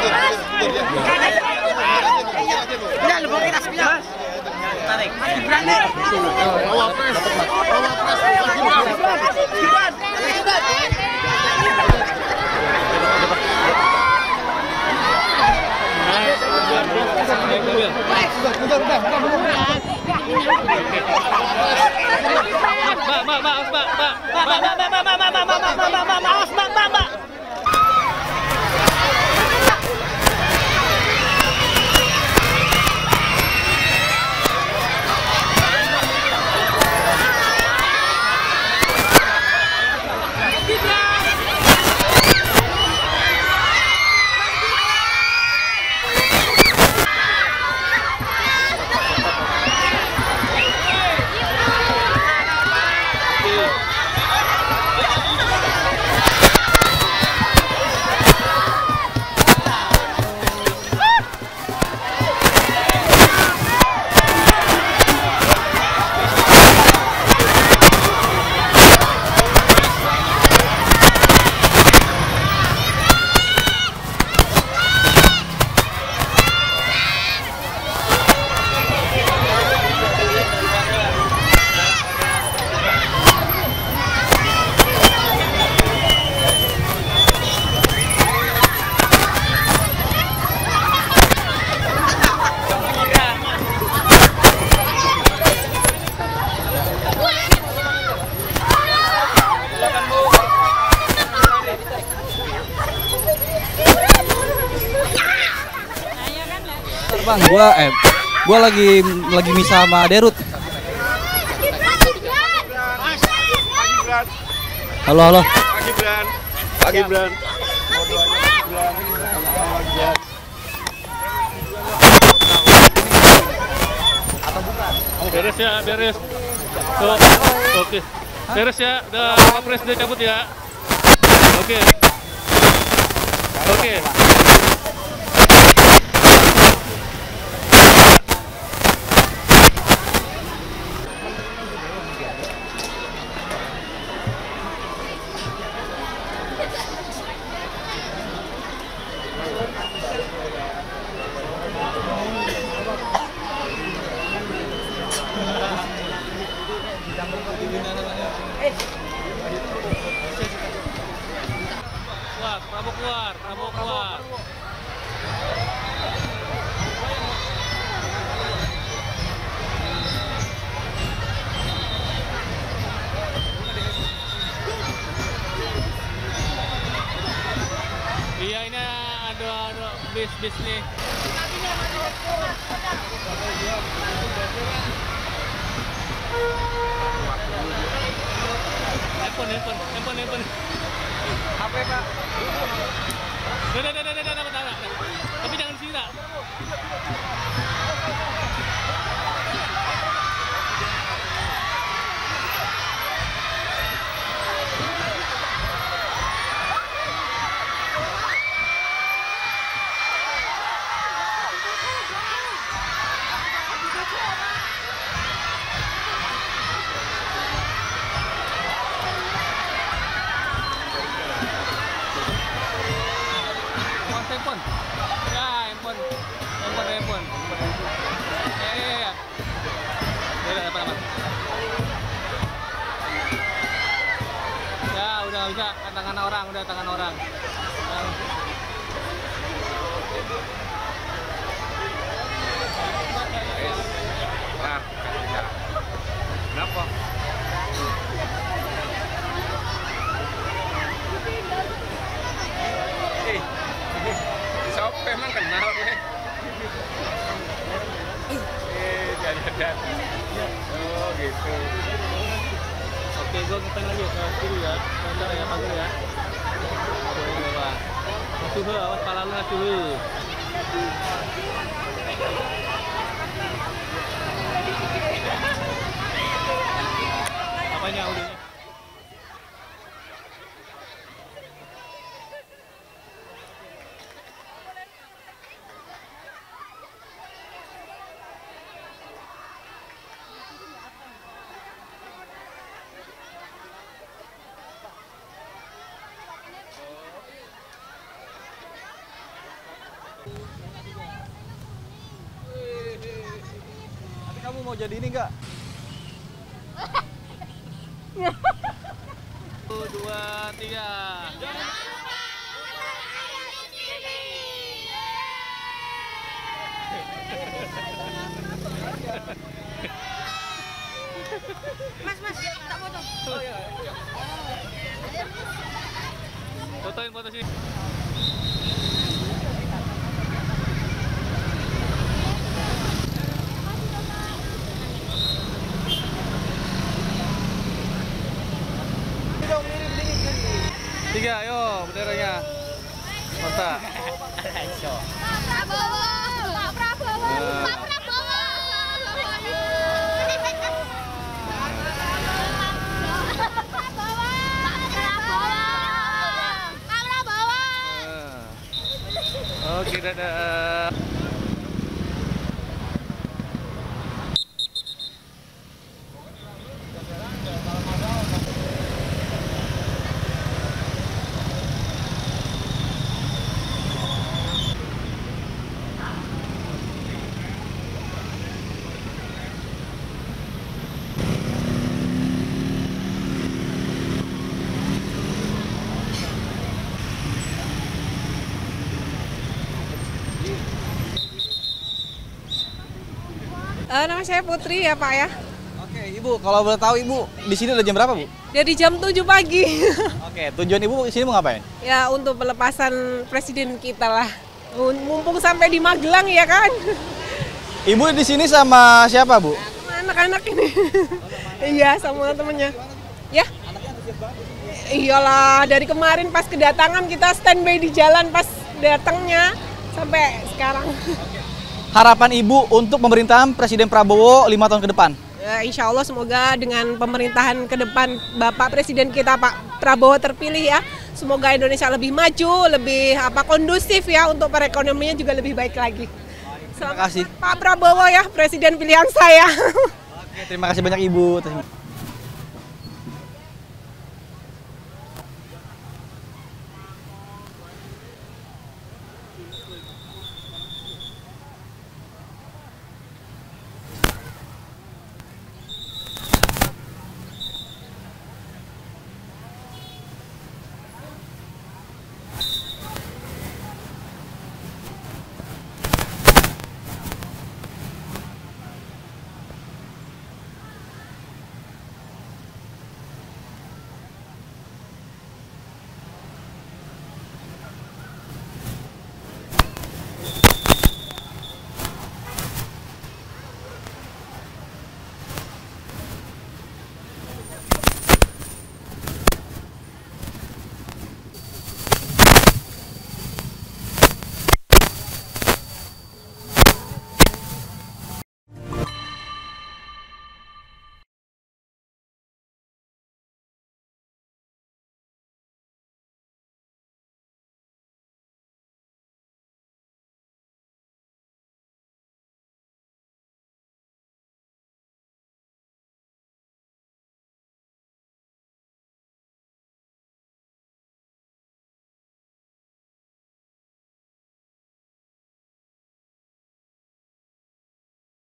Enggak, lu bawa kita sepiak. Tarik. Berani. Wapres. Mbak. Bang, gua lagi misah sama Derut. Halo. Pagi Bran. Beres ya, beres. Tuh, oke. Beres ya, udah Wapres udah cabut ya. Oke. Prabowo keluar. Iya, ini ada bis nih. Handphone. HP Pak. Udah. Tapi jangan sira. Handphone. Ya. Udah apa? Ya, udah bisa tangan orang. Kenapa? Siapa emang kenal gue? Jalan. Oh gitu. Oke, gue ngeteng lagi ke kiri ya. Bentar ya, panggil ya. Masuk dulu, awas kepala lu masuk dulu. Apanya udahnya? mau jadi ini nggak? 1, 2, 3. Mas, tak foto. Fotoin foto sini. Tiga, ayo benderanya. Mantap. Prabowo. Pak Prabowo. Pak Prabowo. Oke, dadah. Nama saya Putri ya Pak ya. Oke, Ibu, kalau boleh tahu Ibu di sini udah jam berapa, Bu? Dari jam 7 pagi. Oke, tujuan Ibu di sini mau ngapain? Ya untuk pelepasan presiden kita lah. Mumpung sampai di Magelang ya kan. Ibu di sini sama siapa, Bu? Sama anak-anak ini. Iya, sama temennya. Ya? Iyalah, dari kemarin pas kedatangan kita standby di jalan pas datangnya sampai sekarang. Harapan Ibu untuk pemerintahan Presiden Prabowo 5 tahun ke depan? Ya, insya Allah semoga dengan pemerintahan ke depan Bapak Presiden kita Pak Prabowo terpilih ya. Semoga Indonesia lebih maju, lebih kondusif ya untuk perekonomiannya juga lebih baik lagi. Terima kasih. Pak Prabowo ya, Presiden pilihan saya. Oke, terima kasih banyak Ibu.